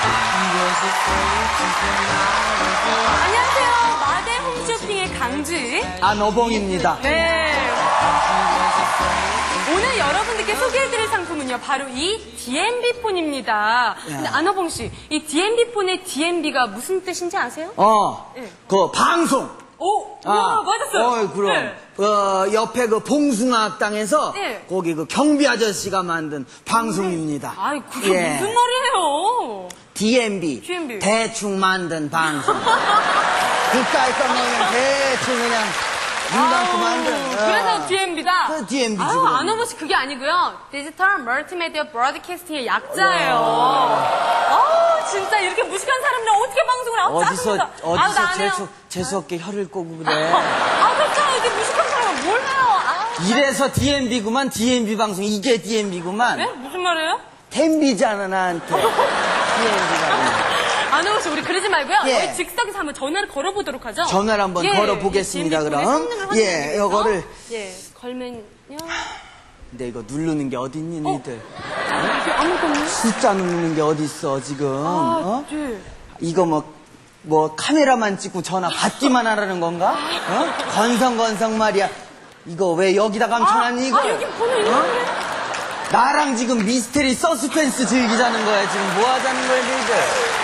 안녕하세요. 마대 홈쇼핑의 강주희 안어봉입니다. 네. 오늘 여러분들께 소개해드릴 상품은요, 바로 이 DMB 폰입니다. 근데 안어봉 씨, 이 DMB 폰의 DMB가 무슨 뜻인지 아세요? 네. 그 방송. 오, 맞았어요. 그럼. 네. 옆에 그 봉숭아학당에서 네. 거기 그 경비 아저씨가 만든 방송입니다. 아이, 그게 무슨 말이에요? DMB. 대충 만든 방송. 그까이 거면 대충 그냥 눈 감고 만든. 그래서 DMB다? 그 DMB지. 안어봉 씨 그게 아니고요. 디지털 멀티미디어 브로드캐스팅의 약자예요. 진짜 이렇게 무식한 사람이랑 어떻게 방송을 어디서 재수없게 혀를 꼬고 그래. 그렇잖아. 이렇게 무식한 사람은 뭘 해요? 이래서 DMB구만. DMB 방송. 이게 DMB구만. 네? 무슨 말이에요? 댐비잖아 나한테. DMB가. 안어봉 씨, 우리 그러지 말고요. 예. 저희 즉석에서 한번 전화를 걸어보도록 하죠. 전화를 한번 걸어보겠습니다, 그럼. 요거를. 걸면요. 근데 이거 누르는 게 어딨니, 니들? 아무것도 없네. 숫자 누르는 게 어딨어, 지금? 네. 이거 뭐, 카메라만 찍고 전화 받기만 하라는 건가? 건성건성 말이야. 이거 왜 여기다 감춰놨니, 이거? 여기 번호 있는데. 나랑 지금 미스테리 서스펜스 즐기자는 거야. 지금 뭐 하자는 거야, 너희들?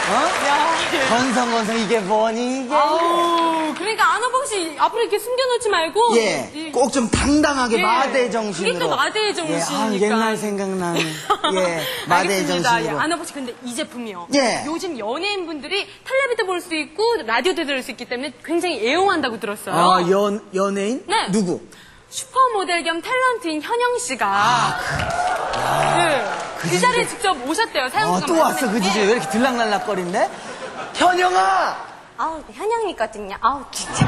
건성건성 이게 뭐니, 이게? 그러니까 안어봉 씨 앞으로 이렇게 숨겨놓지 말고. 꼭 좀 당당하게 마대 정신으로. 이게 또 마대 정신이니까. 옛날 생각나네. 마대 정신으로. 안어봉 씨, 근데 이 제품이요. 예. 요즘 연예인분들이 텔레비도 볼 수 있고 라디오도 들을 수 있기 때문에 굉장히 애용한다고 들었어요. 연예인? 네. 누구? 슈퍼모델 겸 탤런트인 현영 씨가 그 자리에 직접 오셨대요. 사연수가 또 왔어 그 주제에. 왜 이렇게 들락날락거린데? 현영아! 현영이거든요. 진짜.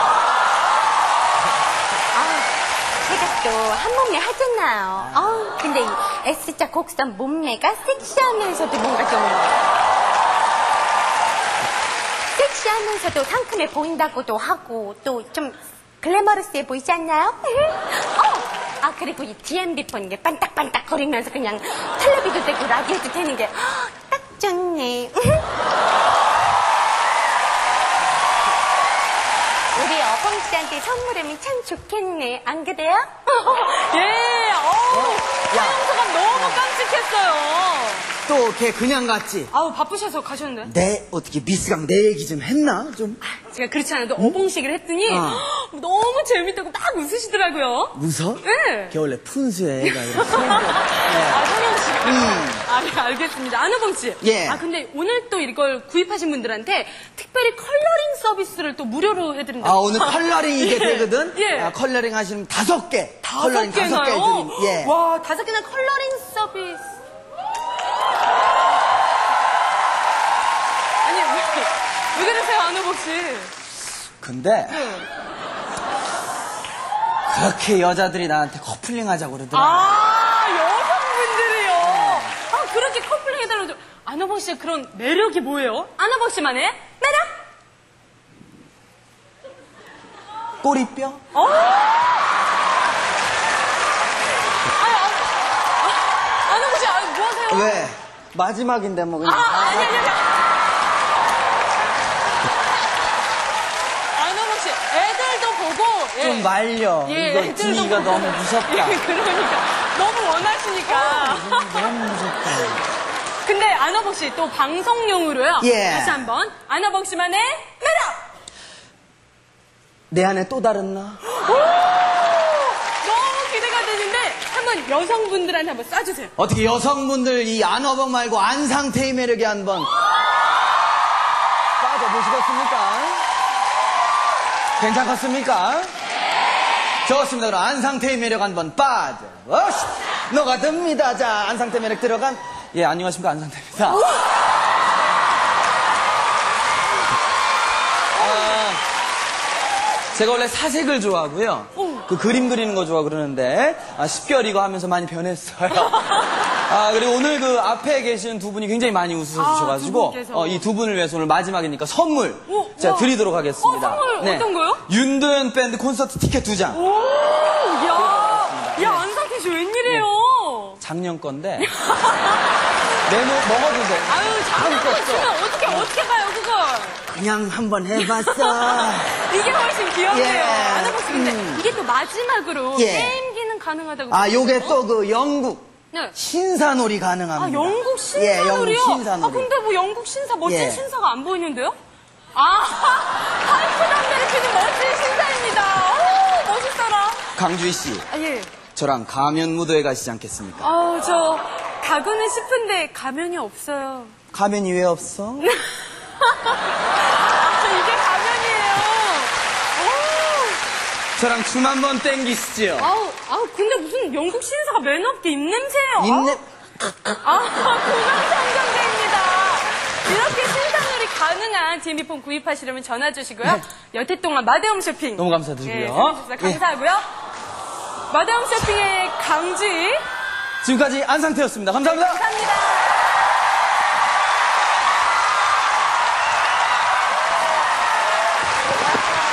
제가 또 한 몸에 하잖아요. 근데 이 S자 곡선 몸매가 섹시하면서도 뭔가 좀 섹시하면서도 상큼해 보인다고도 하고 또 좀 글래머러스해 보이지 않나요? 그리고 이 DMB 폰 게 반딱반딱 거리면서 그냥 텔레비도 되고 라디오도 되는 게 딱 좋네. 우리 어봉 씨한테 선물하면 참 좋겠네. 안 그래요? 사연수가 너무 깜찍했어요. 또 걔 그냥 갔지? 바쁘셔서 가셨는데. 어떻게 미스강 내 얘기 좀 했나? 좀. 제가 그렇지 않아도 어봉식을 했더니 너무 재밌다고 막 웃으시더라고요. 웃어? 네. 걔 원래 푼수야, 애가. 현영 씨가. 네, 알겠습니다. 안어봉 씨. 근데 오늘 또 이걸 구입하신 분들한테 특별히 컬러링 서비스를 또 무료로 해드린다고. 오늘 컬러링 이게 되거든? 컬러링 하시면 5개. 컬러링 5개 드림. 와, 5개나 컬러링 서비스. 아니, 왜 그러세요, 안어봉 씨? 근데 그렇게 여자들이 나한테 커플링 하자고 그러더라. 여성분들이요. 그렇게 커플링 해달라고. 안어봉 씨의 그런 매력이 뭐예요? 안어봉 씨만의 매력? 꼬리뼈? 안어봉 씨, 뭐 하세요? 왜? 마지막인데 뭐 그냥. 아니. 안어봉 씨, 애들도 보고. 좀 말려. 이거 분위기가 너무 무섭다. 그러니까. 너무 원하시니까. 너무 무섭다. 근데 안어봉 씨 또 방송용으로요. 다시 한번 안어봉 씨만의 매력. 내 안에 또 다른 나? 너무 기대가 되는데 한번 여성분들한테 한번 쏴주세요. 어떻게 여성분들 이 안어봉 말고 안상태의 매력에 한번 빠져보시겠습니까? 괜찮겠습니까? 좋습니다. 그럼 안상태의 매력 한번 빠져. 너가 듭니다. 자, 안상태 매력 들어간. 안녕하십니까. 안상태입니다. 제가 원래 사색을 좋아하고요. 그 그림 그리는 거 좋아하고 그러는데 10개월 이거 하면서 많이 변했어요. 그리고 오늘 그 앞에 계신 두 분이 굉장히 많이 웃으셔가지고 이 두 분을 위해서 오늘 마지막이니까 선물 제가 드리도록 하겠습니다. 선물 어떤 거요? 윤도현 밴드 콘서트 티켓 2장. 야, 안상태 씨 웬일이에요? 작년 건데 먹어도 돼. 아유, 장난감 주면 어떻게 가요, 그걸? 그냥 한번 해봤어. 이게 훨씬 귀엽네요. 예. 안아보시 근데 이게 또 마지막으로 게임기는 가능하다고. 요게 또 그 영국. 네. 신사놀이 가능합니다. 아, 영국 신사놀이요? 영국 신사놀이. 근데 뭐 영국 신사, 멋진 신사가 안 보이는데요? 파이프 담배를 피는 멋진 신사입니다. 오, 멋있어라. 강주희 씨. 예. 저랑 가면 무도회 가시지 않겠습니까? 저 가고는 싶은데 가면이 없어요. 가면이 왜 없어? 이게 가면이에요. 오. 저랑 춤 한번 땡기시죠. 근데 무슨 영국 신사가 매너 없게 입냄새예요. 공감성경대입니다. 이렇게 신사놀이 가능한 DMB폰 구입하시려면 전화 주시고요. 여태 동안 마대홈 쇼핑. 너무 감사드리고요. 예, 감사하고요. 마대홈 쇼핑의 강주희. 지금까지 안상태였습니다. 감사합니다. 감사합니다.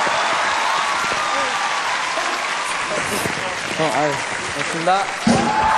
고맙습니다.